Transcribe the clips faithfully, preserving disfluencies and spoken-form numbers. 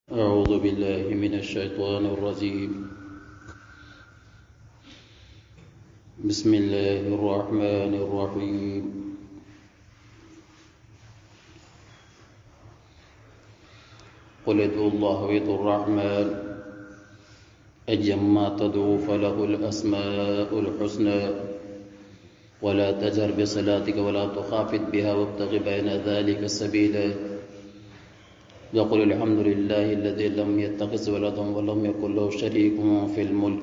أعوذ بالله من الشيطان الرجيم. بسم الله الرحمن الرحيم. قل ادعوا الله وادعوا الرحمن أيما تدعوا فله الأسماء الحسنى ولا تجهر بصلاتك ولا تخافت بها وابتغ بين ذلك سبيلا وقل الحمد لله الذي لم يتخذ ولدا ولم يكن له شريك في الملك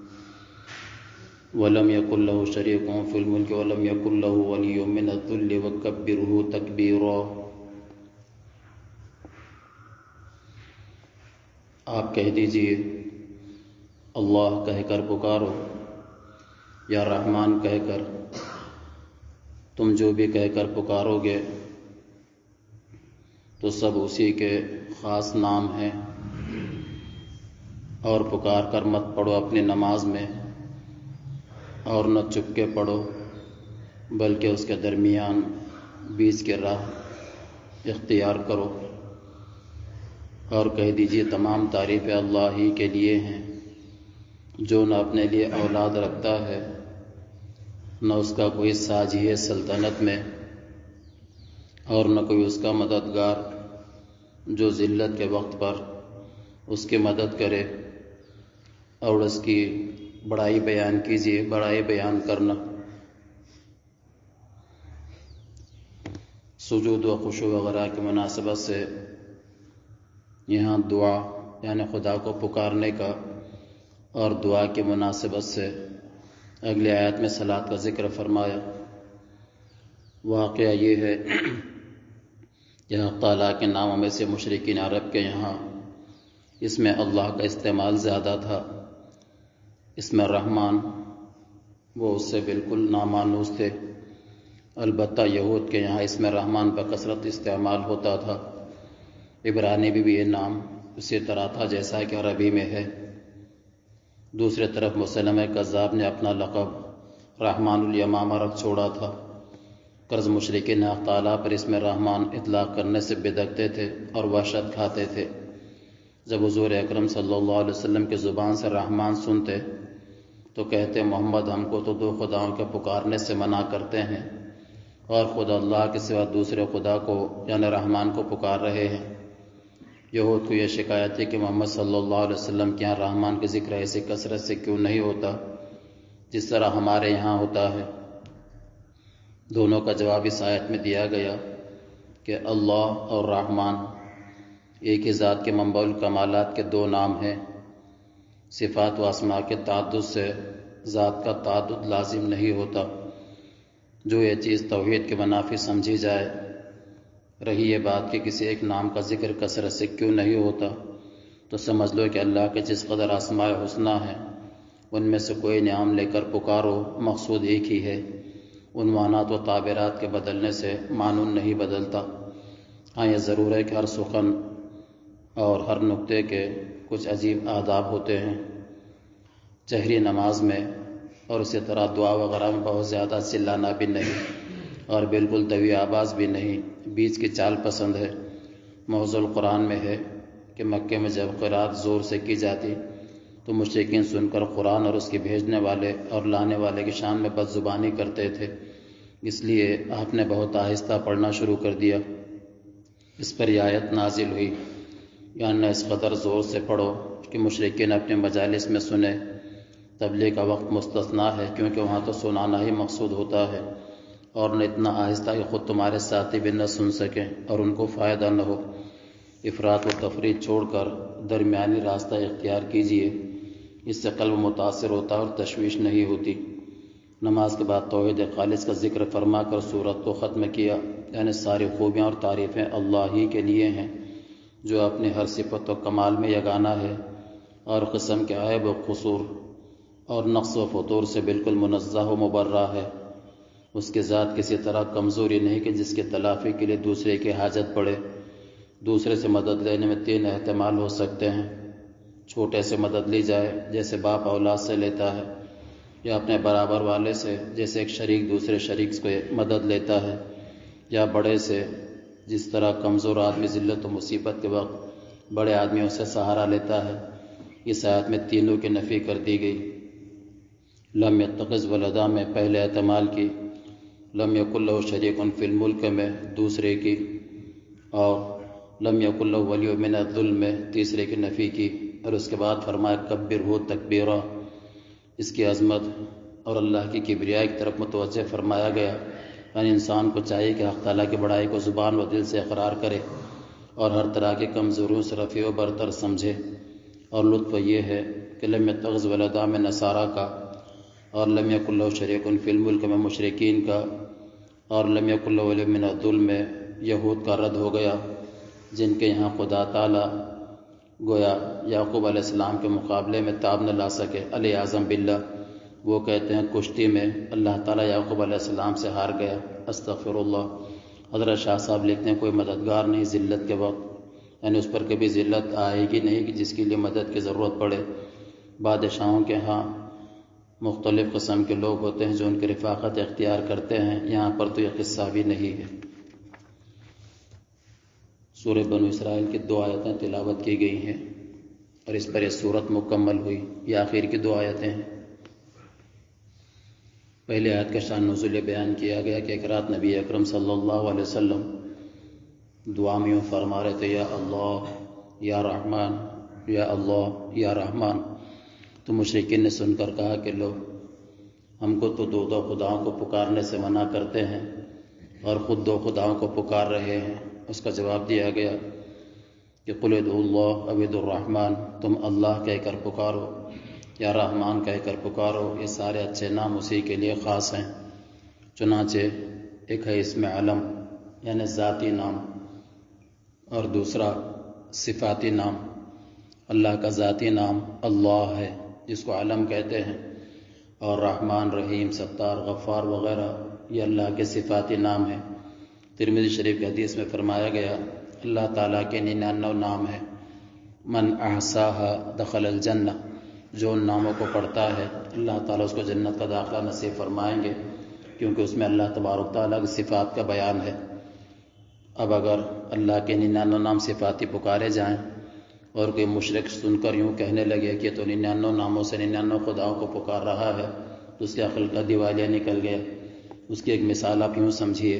ولم يكن له شريك في الملك ولم يكن له ولي من الذل وكبره تكبيرا. آپ کہہ دیجئے اللہ کہہ کر پکارو یا رحمان کہہ کر. تم جو بھی کہہ کر پکارو گے تو سب اسی کے خاص نام ہیں، اور پکار کر مت پڑھو اپنی نماز میں، اور نہ چپ کے پڑھو بلکہ اس کے درمیان بیچ کے راہ اختیار کرو. اور کہہ دیجئے تمام تعریفیں اللہ ہی کے لیے ہیں جو نہ اپنے لیے اولاد رکھتا ہے، نہ اس کا کوئی ساجی ہے سلطنت میں، اور نہ کوئی اس کا مددگار جو ذلت کے وقت پر اس کی مدد کرے. اور اس کی بڑائی بیان کیجیے. بڑائی بیان کرنا سجود و خشوع وغیرہ کی مناسبت سے یہاں دعا یعنی خدا کو پکارنے کا، اور دعا کی مناسبت سے اگلی آیت میں صلاۃ کا ذکر فرمایا. واقعہ یہ ہے کہ حق تعالیٰ کے ناموں میں سے مشرکین عرب کے یہاں اس میں اللہ کا استعمال زیادہ تھا. اس میں رحمان وہ اس سے بالکل نامانوس تھے. البتہ یہود کے یہاں اس میں رحمان پر کثرت استعمال ہوتا تھا. عبرانی بھی, بھی یہ نام اسی طرح تھا جیسا کہ عربی میں ہے. دوسری طرف مسلمہ کذاب نے اپنا لقب رحمان الیمامہ رکھ چھوڑا تھا. قرض مشرکین حق تعالیٰ پر اس میں رحمان اطلاق کرنے سے بدکتے تھے اور وحشت کھاتے تھے. جب حضور اکرم صلی اللہ علیہ وسلم کی زبان سے رحمان سنتے تو کہتے محمد ہم کو تو دو خداؤں کے پکارنے سے منع کرتے ہیں اور خدا اللہ کے سوا دوسرے خدا کو یعنی رحمان کو پکار رہے ہیں. یہود کو یہ شکایت ہے کہ محمد صلی اللہ علیہ وسلم کے یہاں رحمان کا ذکر ایسی کثرت سے کیوں نہیں ہوتا جس طرح ہمارے یہاں ہوتا ہے. دونوں کا جواب اس آیت میں دیا گیا کہ اللہ اور رحمان ایک ہی ذات کے منبع الکمالات کے دو نام ہیں. صفات و اسماء کے تعدد سے ذات کا تعدد لازم نہیں ہوتا. جو یہ چیز توحید کے منافی سمجھی جائے. رہی یہ بات کہ کسی ایک نام کا ذکر کثرت سے کیوں نہیں ہوتا تو سمجھ لو کہ اللہ کے جس قدر اسماء حسنی ہیں ان میں سے کوئی نام لے کر پکارو مقصود ایک ہی ہے. عنوانات و تعبیرات کے بدلنے سے معنون نہیں بدلتا. ہاں یہ ضرور ہے کہ ہر سخن اور ہر نقطے کے کچھ عجیب آداب ہوتے ہیں. جہری نماز میں اور اسی طرح دعا وغیرہ میں بہت زیادہ چلانا بھی نہیں اور بالکل طویل آواز بھی نہیں، بیچ کی چال پسند ہے. موضوع القرآن میں ہے کہ مکے میں جب قرات زور سے کی جاتی تو مشرکین سن کر قرآن اور اس کے بھیجنے والے اور لانے والے کی شان میں بد زبانی کرتے تھے. اس لیے آپ نے بہت آہستہ پڑھنا شروع کر دیا. اس پر یہ آیت نازل ہوئی یعنی اس قدر زور سے پڑھو کہ مشرکین اپنے مجالس میں سنے. تبلیغ کا وقت مستثنا ہے کیونکہ وہاں تو سنانا ہی مقصود ہوتا ہے، اور نہ اتنا آہستہ کہ خود تمہارے ساتھی بھی نہ سن سکیں اور ان کو فائدہ نہ ہو. افراط و تفریط چھوڑ کر درمیانی راستہ اختیار کیجیے. اس سے قلب متاثر ہوتا اور تشویش نہیں ہوتی. نماز کے بعد توحید خالص کا ذکر فرما کر سورت کو ختم کیا. یعنی ساری خوبیاں اور تعریفیں اللہ ہی کے لیے ہیں جو اپنی ہر صفت و کمال میں یگانہ ہے اور قسم کے عیب و قصور اور نقص و فتور سے بالکل منزہ و مبرہ ہے. اس کی ذات کسی طرح کمزوری نہیں کہ جس کی تلافی کے لیے دوسرے کی حاجت پڑے. دوسرے سے مدد لینے میں تین احتمال ہو سکتے ہیں. چھوٹے سے مدد لی جائے جیسے باپ اولاد سے لیتا ہے، یا اپنے برابر والے سے جیسے ایک شریک دوسرے شریک کو مدد لیتا ہے، یا بڑے سے جس طرح کمزور آدمی ذلت و مصیبت کے وقت بڑے آدمیوں سے سہارا لیتا ہے۔ اس آیت میں تینوں کی نفی کر دی گئی۔ لم یتخذ ولدا میں پہلے احتمال کی، لم یکن لہ شریک فی الملک میں دوسرے کی، اور لم یکن لہ ولی من الذل میں تیسرے کی نفی کی، اور اس کے بعد فرمایا کبرہ تکبیرا، اس کی عظمت اور اللہ کی کبریائی کی طرف متوجہ فرمایا گیا۔ یعنی انسان کو چاہیے کہ حق تعالیٰ کی بڑائی کو زبان و دل سے اقرار کرے اور ہر طرح کی کمزوریوں سے رفیع و برتر سمجھے۔ اور لطف یہ ہے کہ لم یتخذ ولدا میں نصارہ کا، اور لم یکن لہ شریک فی الملک میں مشرکین کا، اور لم یکن لہ ولی من الذل میں یہود کا رد ہو گیا، جن کے یہاں خدا تعالیٰ گویا یعقوب علیہ السلام کے مقابلے میں تاب نہ لا سکے۔ علی اعظم باللہ، وہ کہتے ہیں کشتی میں اللہ تعالیٰ یعقوب علیہ السلام سے ہار گیا۔ استغفر اللہ۔ حضرت شاہ صاحب لکھتے ہیں کوئی مددگار نہیں ذلت کے وقت، یعنی اس پر کبھی ذلت آئے گی نہیں کہ جس کے لیے مدد کی ضرورت پڑے۔ بادشاہوں کے ہاں مختلف قسم کے لوگ ہوتے ہیں جو ان کی رفاقت اختیار کرتے ہیں، یہاں پر تو یہ قصہ بھی نہیں ہے۔ سورہ بنو اسرائیل کی دو آیتیں تلاوت کی گئی ہیں اور اس پر یہ سورت مکمل ہوئی۔ یہ آخر کی دو آیتیں ہیں۔ پہلے آیت کا شان نزول بیان کیا گیا کہ ایک رات نبی اکرم صلی اللہ علیہ وسلم دعا میں یوں فرما رہے تھے، یا اللہ یا رحمان، یا اللہ یا رحمان۔ تو مشرکین نے سن کر کہا کہ لو، ہم کو تو دو دو خداؤں کو پکارنے سے منع کرتے ہیں اور خود دو خداؤں کو پکار رہے ہیں۔ اس کا جواب دیا گیا کہ قل ادعوا اللہ او ادعوا الرحمن، تم اللہ کہہ کر پکارو یا رحمان کہہ کر پکارو، یہ سارے اچھے نام اسی کے لیے خاص ہیں۔ چنانچہ ایک ہے اسم علم یعنی ذاتی نام، اور دوسرا صفاتی نام۔ اللہ کا ذاتی نام اللہ ہے جس کو علم کہتے ہیں، اور رحمان، رحیم، ستار، غفار وغیرہ یہ اللہ کے صفاتی نام ہیں۔ ترمذی شریف کی حدیث میں فرمایا گیا اللہ تعالیٰ کے ننانوے نام ہیں، من احصاها دخل الجنہ، جو ان ناموں کو پڑھتا ہے اللہ تعالیٰ اس کو جنت کا داخلہ نصیب فرمائیں گے، کیونکہ اس میں اللہ تبارک تعالیٰ کی صفات کا بیان ہے۔ اب اگر اللہ کے ننانوے نام صفاتی پکارے جائیں اور کوئی مشرک سن کر یوں کہنے لگے کہ تو ننانوے ناموں سے ننانوے خداؤں کو پکار رہا ہے، تو اس کے عقل کا دیوالیہ نکل گیا۔ اس کی ایک مثال آپ یوں سمجھیے،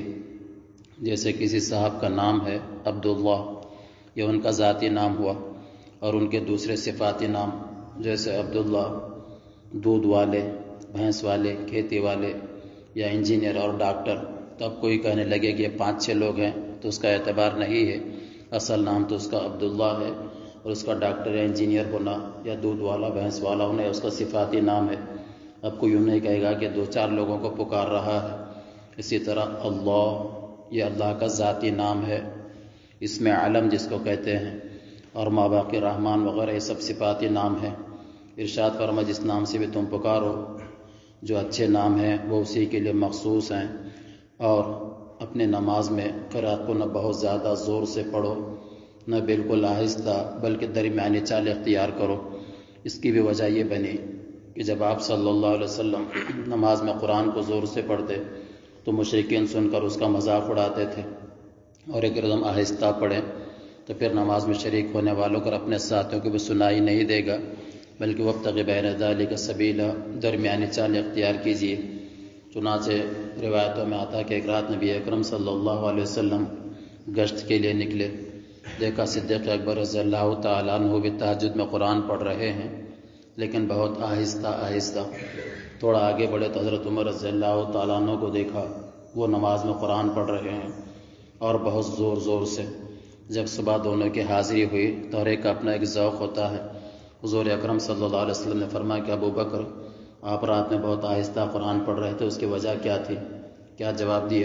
جیسے کسی صاحب کا نام ہے عبداللہ، یہ ان کا ذاتی نام ہوا، اور ان کے دوسرے صفاتی نام جیسے عبداللہ دودھ والے، بھینس والے، کھیتی والے، یا انجینئر اور ڈاکٹر۔ تو اب کوئی کہنے لگے کہ یہ پانچ چھ لوگ ہیں تو اس کا اعتبار نہیں ہے، اصل نام تو اس کا عبداللہ ہے، اور اس کا ڈاکٹر یا انجینئر ہونا یا دودھ والا، بھینس والا ہونا اس کا صفاتی نام ہے۔ اب کوئی یوں نہیں کہے گا کہ دو چار لوگوں کو پکار رہا ہے۔ اسی طرح اللہ، یہ اللہ کا ذاتی نام ہے، اس میں علم جس کو کہتے ہیں، اور ماباقی رحمان وغیرہ یہ سب صفاتی نام ہیں۔ ارشاد فرما جس نام سے بھی تم پکارو، جو اچھے نام ہیں وہ اسی کے لیے مخصوص ہیں، اور اپنے نماز میں قرأت کو نہ بہت زیادہ زور سے پڑھو نہ بالکل آہستہ، بلکہ درمیانی چال اختیار کرو۔ اس کی بھی وجہ یہ بنی کہ جب آپ صلی اللہ علیہ وسلم نماز میں قرآن کو زور سے پڑھتے تو مشرکین سن کر اس کا مذاق اڑاتے تھے، اور ایک دم آہستہ پڑھیں تو پھر نماز میں شریک ہونے والوں کو اپنے ساتھیوں کو بھی سنائی نہیں دے گا، بلکہ وابتغ بین ذلک سبیلا، درمیانی چال اختیار کیجیے۔ چنانچہ روایتوں میں آتا ہے کہ ایک رات نبی اکرم صلی اللہ علیہ وسلم گشت کے لیے نکلے، دیکھا صدیق اکبر رضی اللہ تعالیٰ عنہ بھی تہجد میں قرآن پڑھ رہے ہیں، لیکن بہت آہستہ آہستہ۔ تھوڑا آگے بڑھے تو حضرت عمر رضی اللہ تعالیٰ عنہ کو دیکھا، وہ نماز میں قرآن پڑھ رہے ہیں اور بہت زور زور سے۔ جب صبح دونوں کی حاضری ہوئی تو ہر ایک کا اپنا ایک ذوق ہوتا ہے۔ حضور اکرم صلی اللہ علیہ وسلم نے فرمایا کہ ابو بکر، آپ رات میں بہت آہستہ قرآن پڑھ رہے تھے، اس کی وجہ کیا تھی؟ کیا جواب دیا؟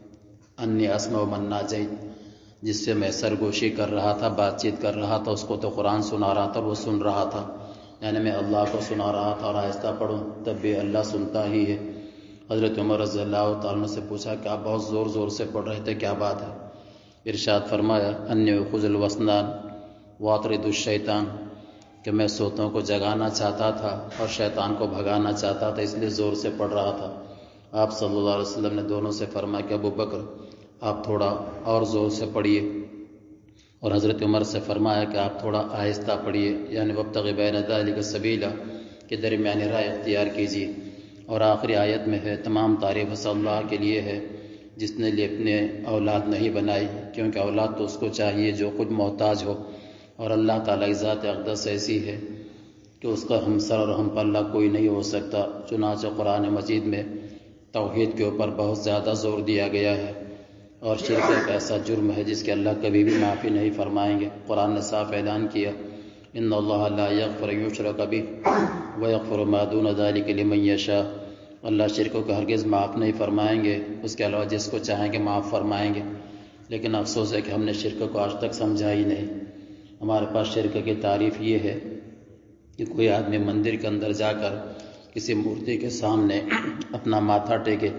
انی اسمع من ناجیت، جس سے میں سرگوشی کر رہا تھا، بات چیت کر رہا تھا، اس کو تو قرآن سنا رہا تھا، وہ سن رہا تھا، یعنی میں اللہ کو سنا رہا تھا اور آہستہ پڑھوں تب بھی اللہ سنتا ہی ہے۔ حضرت عمر رضی اللہ تعالیٰ سے پوچھا کہ آپ بہت زور زور سے پڑھ رہے تھے، کیا بات ہے؟ ارشاد فرمایا انی اخذ الوسنان واطرد الشیطان، کہ میں سوتوں کو جگانا چاہتا تھا اور شیطان کو بھگانا چاہتا تھا، اس لیے زور سے پڑھ رہا تھا۔ آپ صلی اللہ علیہ وسلم نے دونوں سے فرمایا کہ ابو بکر آپ تھوڑا اور زور سے پڑھیے۔ اور حضرت عمر سے فرمایا کہ آپ تھوڑا آہستہ پڑھیے، یعنی وابتغ بین ذلک سبیلا، کے درمیانی رائے اختیار کیجیے۔ اور آخری آیت میں ہے تمام تعریف صلی اللہ کے لیے ہے جس نے لیے اپنے اولاد نہیں بنائی، کیونکہ اولاد تو اس کو چاہیے جو خود محتاج ہو، اور اللہ تعالیٰ کی ذات اقدس ایسی ہے کہ اس کا ہمسر اور ہم پلہ کوئی نہیں ہو سکتا۔ چنانچہ قرآن مجید میں توحید کے اوپر بہت زیادہ زور دیا گیا ہے، اور شرک ایک ایسا جرم ہے جس کے اللہ کبھی بھی معافی نہیں فرمائیں گے۔ قرآن نے صاف اعلان کیا ان اللہ لا یغفر یشرک بہ ویغفر ما دون ذلک لمن یشاء، اللہ شرکوں کو ہرگز معاف نہیں فرمائیں گے، اس کے علاوہ جس کو چاہیں گے معاف فرمائیں گے۔ لیکن افسوس ہے کہ ہم نے شرک کو آج تک سمجھا ہی نہیں۔ ہمارے پاس شرک کی تعریف یہ ہے کہ کوئی آدمی مندر کے اندر جا کر کسی مورتی کے سامنے اپنا ماتھا ٹیکے،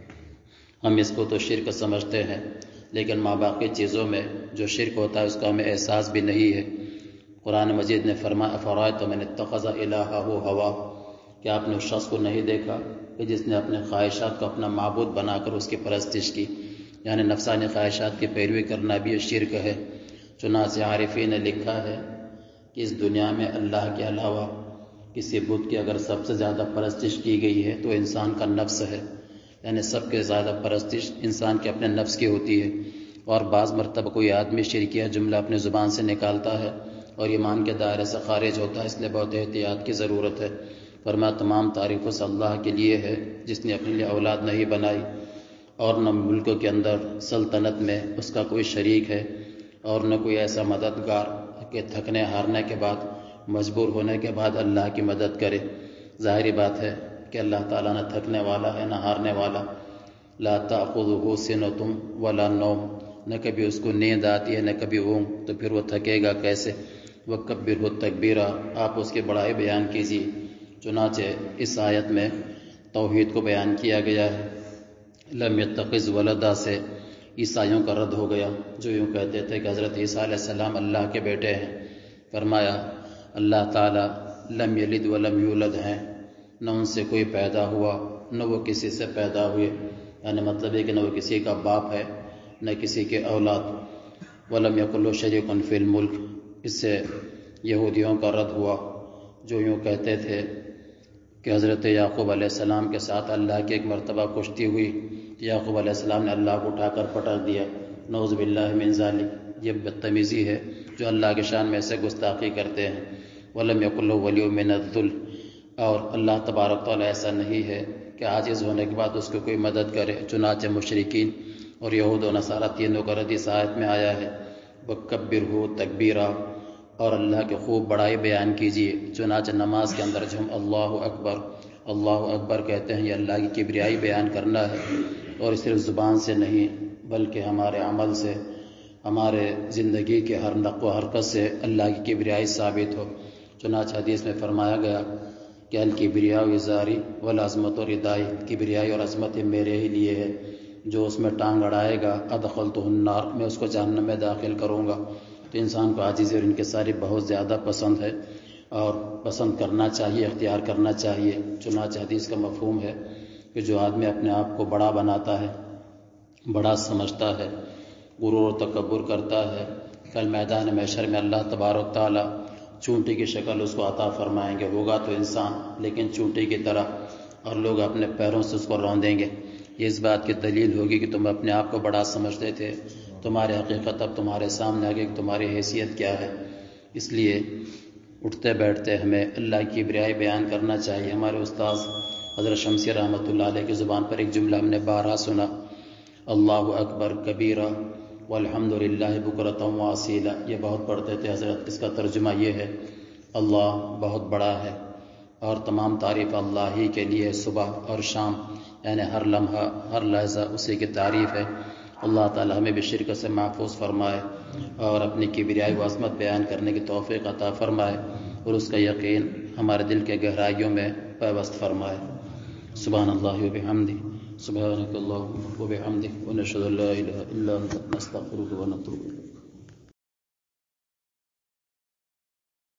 ہم اس کو تو شرک سمجھتے ہیں، لیکن ماں باقی چیزوں میں جو شرک ہوتا ہے اس کا ہمیں احساس بھی نہیں ہے۔ قرآن مجید نے فرمایا افرأیت من اتخذ الہہ ہوا، کہ آپ نے اس شخص کو نہیں دیکھا کہ جس نے اپنے خواہشات کو اپنا معبود بنا کر اس کی پرستش کی، یعنی نفسانی خواہشات کی پیروی کرنا بھی شرک ہے۔ چنانچہ عارفین نے لکھا ہے کہ اس دنیا میں اللہ کے علاوہ کسی بت کی اگر سب سے زیادہ پرستش کی گئی ہے تو انسان کا نفس ہے، یعنی سب کے زیادہ پرستش انسان کے اپنے نفس کی ہوتی ہے۔ اور بعض مرتبہ کوئی آدمی شرکیہ جملہ اپنے زبان سے نکالتا ہے اور ایمان کے دائرے سے خارج ہوتا ہے، اس لیے بہت احتیاط کی ضرورت ہے۔ فرمایا تمام تعریف اس اللہ کے لیے ہے جس نے اپنے لیے اولاد نہیں بنائی، اور نہ ملک کے اندر سلطنت میں اس کا کوئی شریک ہے، اور نہ کوئی ایسا مددگار کہ تھکنے ہارنے کے بعد مجبور ہونے کے بعد اللہ کی مدد کرے۔ ظاہری بات ہے کہ اللہ تعالیٰ نہ تھکنے والا ہے نہ ہارنے والا۔ لا تأخذہ سنۃ ولا نوم، نہ کبھی اس کو نیند آتی ہے نہ کبھی اونگ، تو پھر وہ تھکے گا کیسے؟ وکبرہ تکبیرا، آپ اس کی بڑائی بیان کیجیے۔ چنانچہ اس آیت میں توحید کو بیان کیا گیا ہے۔ لم یتخذ ولدا سے عیسائیوں کا رد ہو گیا جو یوں کہتے تھے کہ حضرت عیسیٰ علیہ السلام اللہ کے بیٹے ہیں۔ فرمایا اللہ تعالیٰ لم یلد ولم یولد ہیں، نہ ان سے کوئی پیدا ہوا نہ وہ کسی سے پیدا ہوئے، یعنی مطلب ہے کہ نہ وہ کسی کا باپ ہے نہ کسی کے اولاد۔ ولم یکن لہ شریک فی الملک، اس سے یہودیوں کا رد ہوا جو یوں کہتے تھے کہ حضرت یعقوب علیہ السلام کے ساتھ اللہ کی ایک مرتبہ کشتی ہوئی، یعقوب علیہ السلام نے اللہ کو اٹھا کر پٹک دیا، نعوذ باللہ من ذالک۔ یہ بدتمیزی ہے جو اللہ کے شان میں ایسے گستاخی کرتے ہیں۔ ولم یکن لہ ولی من الذل، اور اللہ تبارک تعالیٰ ایسا نہیں ہے کہ عاجز ہونے کے بعد اس کو کوئی مدد کرے۔ چنانچہ مشرکین اور یہود و نصارہ تینوں کا رد اس آیت میں آیا ہے۔ وکبرہ تکبیرا، اور اللہ کی خوب بڑائی بیان کیجیے۔ چنانچہ نماز کے اندر جو ہم اللہ اکبر اللہ اکبر کہتے ہیں، یہ اللہ کی کبریائی بیان کرنا ہے، اور صرف زبان سے نہیں بلکہ ہمارے عمل سے، ہمارے زندگی کے ہر نقل و حرکت سے اللہ کی کبریائی ثابت ہو۔ چنانچہ حدیث میں فرمایا گیا کہ الکبریاء ازاری والعظمت ردائی، کبریائی اور عظمت میرے ہی لیے ہے، جو اس میں ٹانگ اڑائے گا ادخلتہ النار، میں اس کو جہنم میں داخل کروں گا۔ تو انسان کو عاجزی اور انکساری بہت زیادہ پسند ہے، اور پسند کرنا چاہیے، اختیار کرنا چاہیے۔ چنانچہ حدیث کا مفہوم ہے کہ جو آدمی اپنے آپ کو بڑا بناتا ہے، بڑا سمجھتا ہے، غرور و تکبر کرتا ہے، کل میدان محشر میں اللہ تبارک تعالیٰ چونٹی کی شکل اس کو عطا فرمائیں گے، ہوگا تو انسان لیکن چونٹی کی طرح، اور لوگ اپنے پیروں سے اس کو روندیں گے۔ یہ اس بات کی دلیل ہوگی کہ تم اپنے آپ کو بڑا سمجھتے تھے، تمہاری حقیقت اب تمہارے سامنے آگے کہ تمہاری حیثیت کیا ہے۔ اس لیے اٹھتے بیٹھتے ہمیں اللہ کی کبریائی بیان کرنا چاہیے۔ ہمارے استاذ حضرت شمسی رحمۃ اللہ علیہ کی زبان پر ایک جملہ ہم نے بارہا سنا، اللہ اکبر کبیرہ والحمد للہ بکرۃ واصیلا، یہ بہت پڑھتے تھے حضرت۔ اس کا ترجمہ یہ ہے اللہ بہت بڑا ہے اور تمام تعریف اللہ ہی کے لیے، صبح اور شام، یعنی ہر لمحہ ہر لحظہ اسی کی تعریف ہے۔ اللہ تعالی ہمیں بھی شرک سے محفوظ فرمائے اور اپنی کبریائی و عظمت بیان کرنے کی توفیق عطا فرمائے، اور اس کا یقین ہمارے دل کے گہرائیوں میں پیوست فرمائے۔ سبحان اللہ و بحمدہ، سبحانک اللہم و بحمدک، ونشہد ان لا الہ الا انت، نستغفرک و نتوب الیک۔